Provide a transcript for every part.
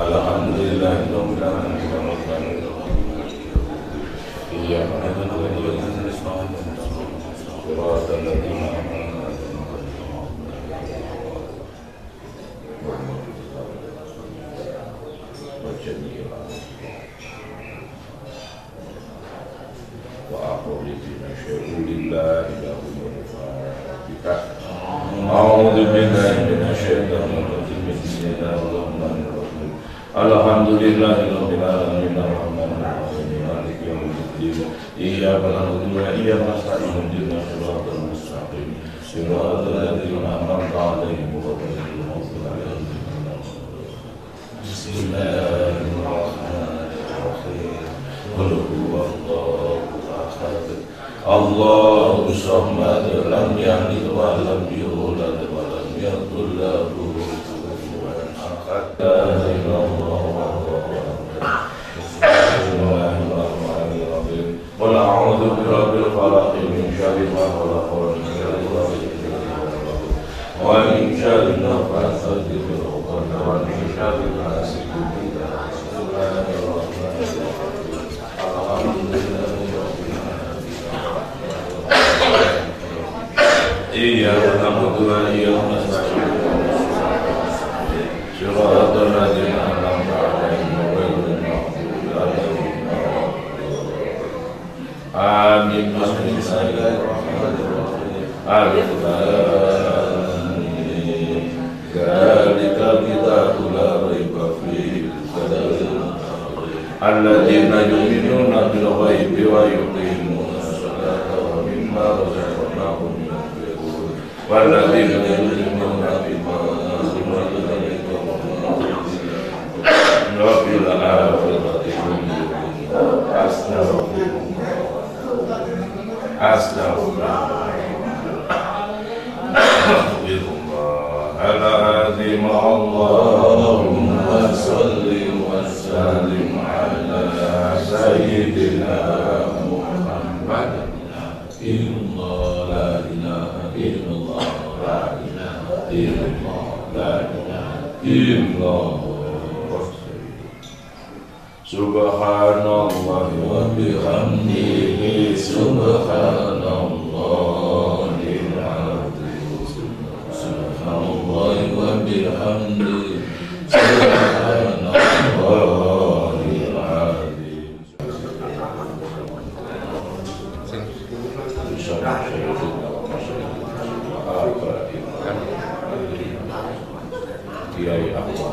Alhamdulillahirabbil alamin. Iya, Alhamdulillahirabbil alamin. Maliki yaumiddin. Iyyaka na'budu wa iyyaka nasta'in. Ihdinas siratal mustaqim. Siratal ladzina an'amta 'alaihim ghairil maghdubi 'alaihim waladdallin. Bismillahirrahmanirrahim. Qul huwallahu ahad. Allahus samad. Lam yalid wa lam yulad wa lam yakul lahu kufuwan ahad. Qul a'udzu birabbil falaq min syarri ma khalaq wa min syarri naffatsati fil 'uqad wa min syarri hasidin idza hasad. Iyyaka na'budu wa iyyaka nasta'in. Shiratal ladzina an'amta 'alaihim ghairil maghdubi 'alaihim. Amin. Bismillahirrahmanirrahim. Alif lam mim. Dzalikal kitabu la raiba fihi alladzina yu'minuna bil ghaibi wa yuqimuna as-salata wa mimma razaqnahum yunfiqun walladzina yu'minuna bima unzila ilayka wa ma fil akhirati hum yuqinun. Astaghfirullahaladzim. Allahumma salli wa sallim ala sayyidina Muhammad. La ilaha illallah, la ilaha illallah, la ilaha illallah. Subhanallah wa bihamdihi, subhanallahil azim. Subhanallah wa bihamdihi, subhanallahil azim. Kiai Ahmad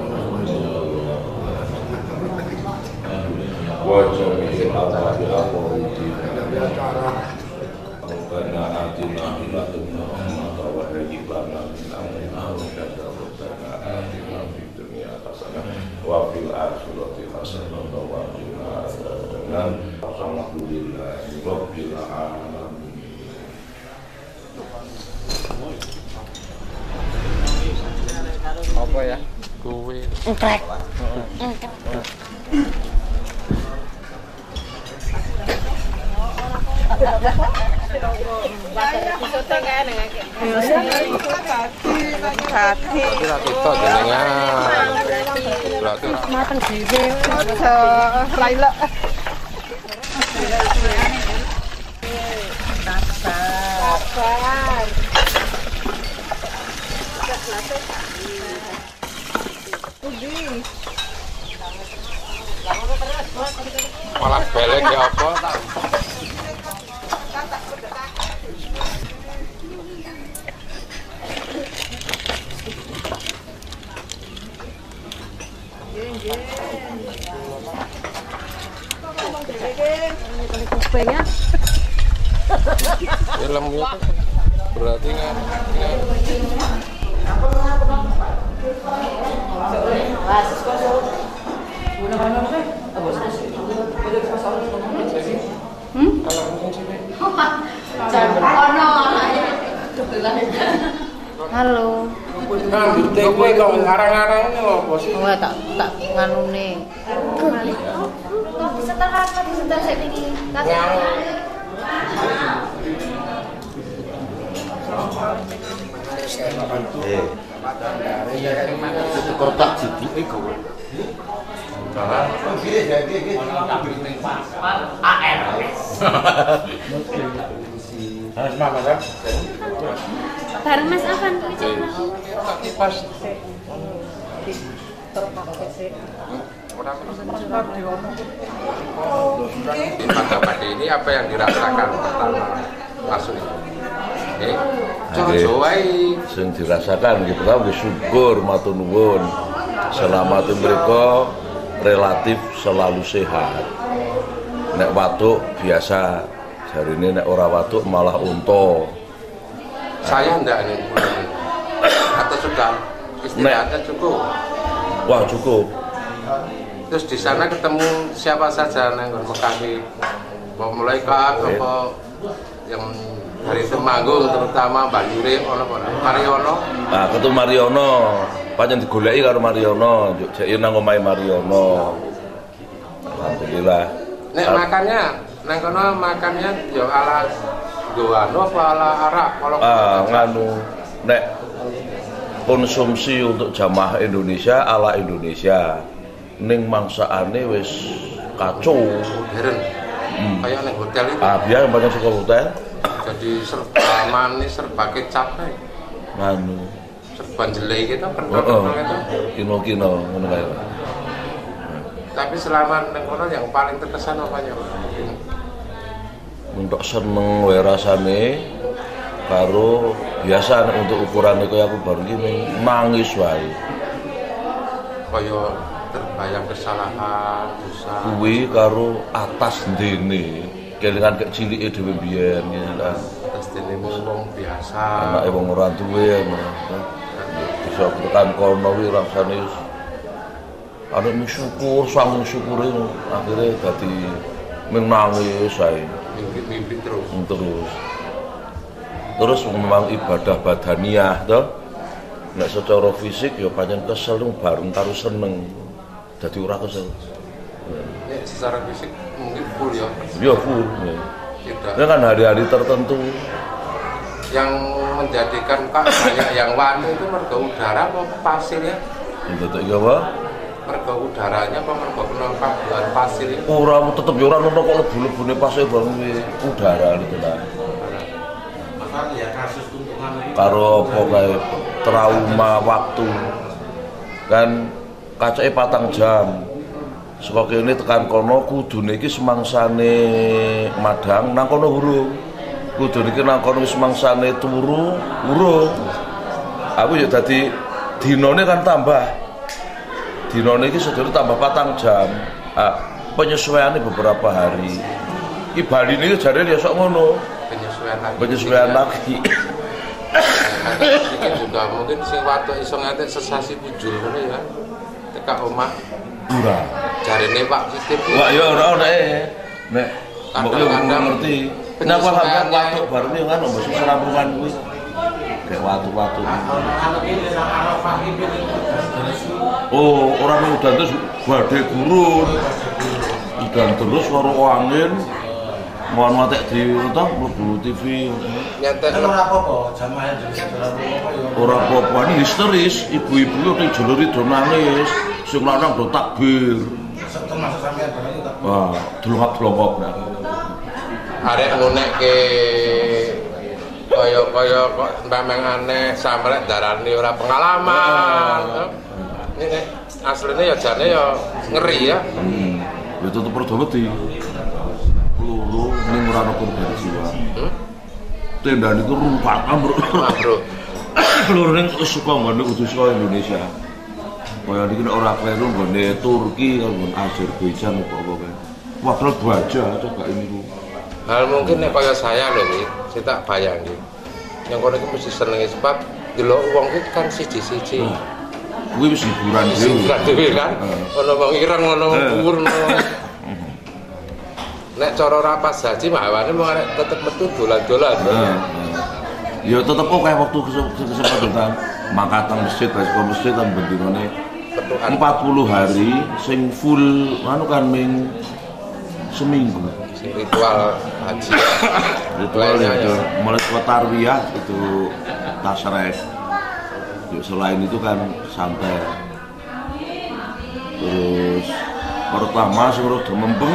wajahnya Allah diaporiti karena atina bilatuna mata wahibana minamina wajada wajana atina fitunya hasanah wa fil akhirati hasanah wa qina adzabannar. Alhamdulillahi rabbil alamin. Apa ya? Kuwi. Entrek. Malah belek ya apa? Kupingnya Filmnya berarti kan halo. ngambute kowe kok ngarang-ngarang ini lho apa sih? Oh, tak nganune. Setel apa setel saya ini? Kotak jidik kowe. Bareng Mas Afan Pas Pada pagi ini apa yang dirasakan pertama masuk ini? Sing dirasakan gitu kan syukur matur nuwun. Selama mereka relatif selalu sehat. Nek watuk biasa, hari ini nek ora watuk malah unta. Saya enggak nih, atau sudah istirahatnya cukup. Wah cukup. Terus di sana ketemu siapa saja nang Mekah iki? Mau mulai apa yang dari Temanggung terutama Mbak Yuri ono Mariono. Nah, ketemu Mariono. Pancen digoleki karo Mariono, njuk jek nang omahe Mariono. Alhamdulillah. Nek makannya nang kono makannya yo ala Goano apa ala Arab? Nganu nek konsumsi untuk jamaah Indonesia ala Indonesia. Ning mangsakane wis kacau. Modern. Kayak nang hotel itu. Biar banyak suka hotel. Jadi serba manis, serba kecap kae. Nganu. Serba jelek gitu, kental-kental gitu. Kino-kino ngono kae. Tapi selama nang kono yang paling terkesan apanya, Pak? Untuk seneng wae rasane karo biasa nek untuk ukuran iku aku baru gini nangis wae. Kaya terbayang kesalahan, dosa. Kuwi karo atas ndene, kelingan kek cilike dhewe biyen ngene lah. Atas dene wong biasa. Anake wong ora duwe bisa tekan kono kuwi rasane wis ana syukur sang syukure akhire dadi menangis ae. Mimpi terus. Terus memang ibadah badaniah toh. Nek secara fisik ya pancen kesel bareng karo seneng. Dadi ora kesel. Nek secara fisik mungkin full ya. Ya full. Ya. Tidak. Ini kan hari-hari tertentu. Yang menjadikan Kak banyak yang wani itu mergo udara apa pasir ya? Untuk apa? Mergo udaranya apa mergo penampungan pasir ya? Ora tetep ya ora ono kok lebu-lebune pasir bareng udara gitu lah. Karo apa kae trauma waktu. Kan kacake 4 jam. Saka kene tekan kono kudune iki semangsane madang nang kono hurung. Kudune iki nang kono semangsane turu, urung. Aku ya dadi dinane kan tambah. Dinane iki sedurunge tambah 4 jam. Penyesuaiane beberapa hari. Ki Bali niki jarene ya sok ngono. Penyesuaian lagi. Ini juga mungkin sing watuk iso nganti sesasi pujul ngono ya. Tekak omah. Ora. Jarene Pak Sistem. Wah ya ora nek mbok yo ngerti. Kenapa kan watuk bareng yo kan mbok sing rampungan kuwi. Kayak watuk-watuk. Oh, orang udan terus badai gurun. Udan terus karo angin. Mohon matek di mlebu TV. Nyantek ora apa-apa, jamaah Indonesia ora apa-apa, ini histeris, ibu-ibu itu jolori do nangis, sing lanang do takbir. termasuk sampean barang itu. Wah, delongak-delongok nah. arek ngunekke kaya kok memang aneh sampe darani ora pengalaman. Ini aslinya ya jane ya ngeri ya. Ya tetep padha wedi. Loro ning ora ana korban jiwa. Tenda niku rumpakan, Bro. Bro. Loro ning suka ngono kudu saka Indonesia. Kaya niki nek ora kleru nggone Turki kan Azerbaijan apa kae. Wah, terus baja coba ini. Hal mungkin nek kaya saya lho iki, saya tak bayangin. Yang kono iki mesti senenge sebab delok wong iki kan siji-siji. Kuwi wis hiburan dhewe. Hiburan dhewe kan. Ono wong ireng ono dhuwur ono. Nek cara rapas haji mawane mung arek tetep metu dolan-dolan. Ya tetep kok kayak waktu kesempatan mangkatan masjid kan bendinane 40 hari sing full anu kan ming seminggu. Ritual haji. Ritualnya itu mulai tarwiyah itu tasrek. Selain itu kan santai. Terus pertama sing rada mempeng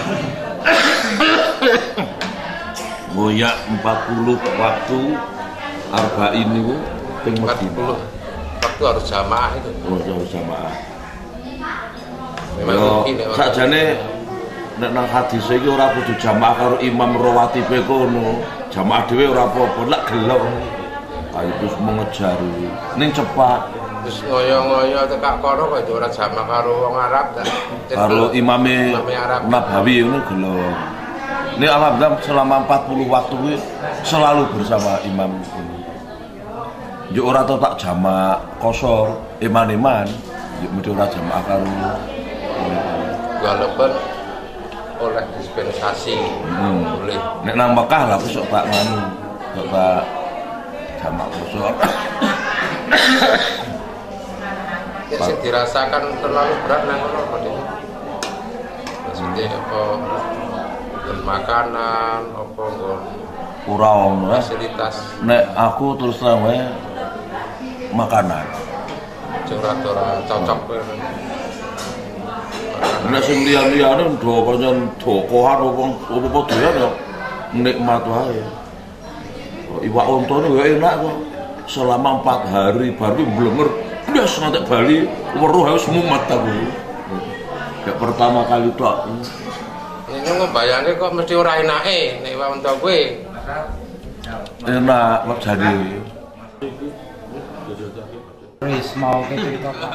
ngoyak 40 waktu arba'in niku ping 40 waktu harus jamaah itu. Oh, harus jamaah. Memang Yo, rugi nek sakjane nek nang hadis iki ora kudu jamaah karo imam rawatibe kono. Jamaah dhewe ora apa-apa, lek gelo. Ayo terus mengejar ning cepat. terus ngoyo-ngoyo tekak kono kok ora jamaah karo wong Arab ta. Karo imame Arab. Nabawi ngono gelo. Ini alhamdulillah selama 40 waktu ini selalu bersama imam ini. Yo ora tau tak jamak kosor, iman-iman, yo mesti ora jamak karo. Walaupun oleh dispensasi boleh. Nek nang Mekah lah besok tak nganu, kok tak jamak kosor. Ya sing dirasakan terlalu berat nang kono apa dene? Maksudnya apa makanan apa nggon Ora ono fasilitas nek aku terus terang wae makanan. ora cocok. Nek sing liya-liyane ndo pancen dokohan opo doyan ya nikmat wae. Iwak ontone ya enak kok. Selama 4 hari baru blenger blas ngantek Bali weruh wis mumet aku. Ya pertama kali tok. Ini ngebayangke kok mesti ora enake nek iwak onto kowe. Enak kok jadi. Wis mau ke cerita Pak.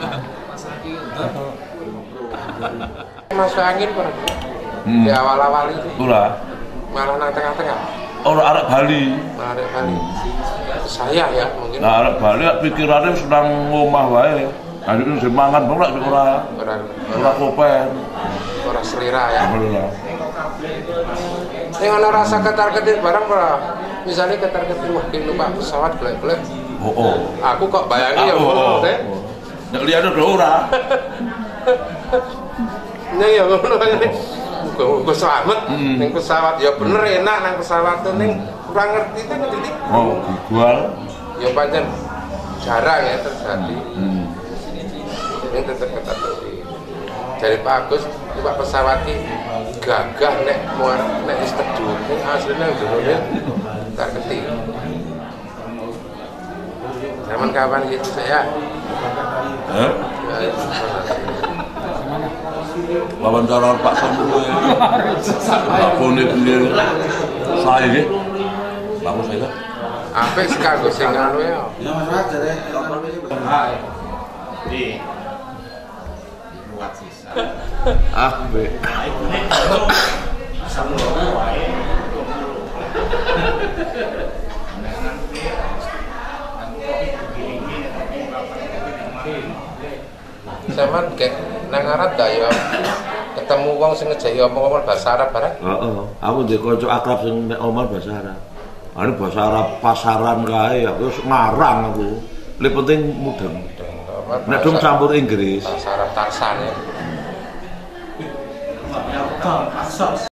Masuk angin kok. Di awal-awal itu Ora. malah nang tengah-tengah. Ora arek Bali. Malah arek Bali. Saya ya mungkin Nah, arek Bali pikirane sedang ngomah wae. Anjir sing mangan ora ora kopen. ora selera ya. Alhamdulillah. Ning ana rasa ketar-ketir barang ora. Misalnya ketar-ketir wah ki numpak pesawat golek-golek. Oh. Aku kok bayangin ya ngono teh. Nek liyane ora. Ning ya ngono ae. Muga selamat ning pesawat ya bener enak nang pesawat tuh ning kurang ngerti itu ngerti. Oh, gigual. Ya pancen jarang ya terjadi. Ini tetap ketat-ketat. Dari Pak Agus, Pak pesawat ini gagah nek nek wis teduh ning asline ndone tak ngerti. Zaman kapan gitu saya? Wawancara Pak Samuel. Pak Bone beliau. Saya nggih. Bagus saya. Apik sih kanggo sing anu ya. Ah, be. Zaman kayak nang Arab ta ya ketemu wong sing ngejeki omong-omong bahasa Arab bareng. Heeh. Aku ndek kanca akrab sing nek omah bahasa Arab. Ane bahasa Arab pasaran kae aku ngarang aku. Le penting mudeng. Nek dong campur Inggris. Bahasa Arab Tarsan ya.